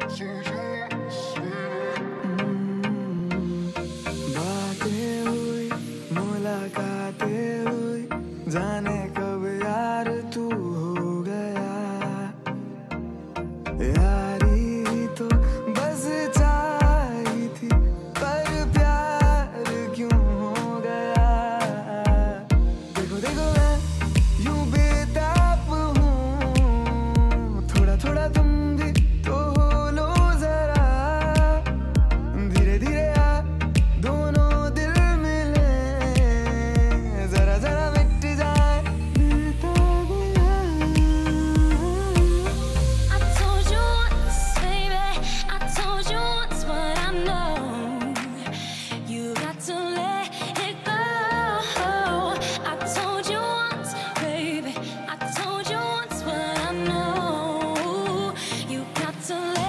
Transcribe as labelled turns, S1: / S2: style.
S1: बातें हुई, मुलाकातें हुई, जाने कब यार तू हो गया। यारी तो बस चाही थी, पर प्यार क्यों हो गया। देखो देखो मैं यूं बेताब हूँ, थोड़ा थोड़ा तुम भी तो हो लो जरा। धीरे धीरे आ दोनों दिल मिले, जरा जरा मिट जाए बेताबियां।
S2: I told you once, baby, I told you once what I know. You got to let it go. I told you once, baby, I told you once what I know. You got to let